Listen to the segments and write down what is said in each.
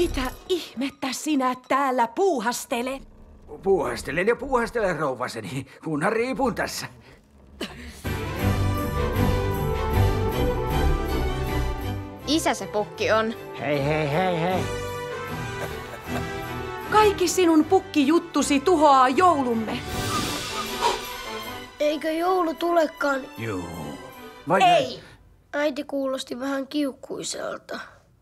Mitä ihmettä sinä täällä puuhastelet? Puuhastelen ja puuhastelen, rouvaseni, kunhan riipun tässä. Isä se pukki on. Hei, hei, hei, hei. Kaikki sinun pukkijuttusi tuhoaa joulumme. Eikö joulu tulekaan? Juu. Vai Ei! Äiti kuulosti vähän kiukkuiselta.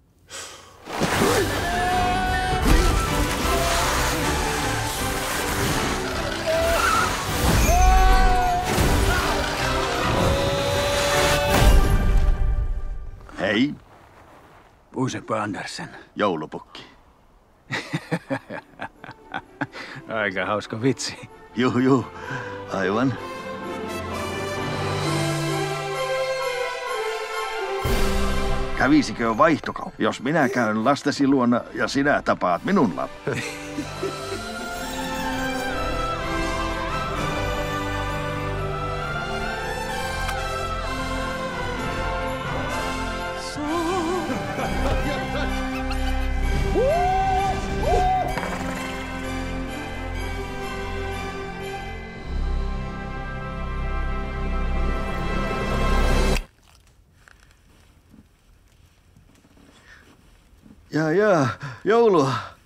Hei, Puisekpa Andersen. joulupukki. Aika hauska vitsi. Juu, aivan. Kävisikö vaihtokauppa, jos minä käyn lastesi luona ja sinä tapaat minun lapsi? Ja, joulua.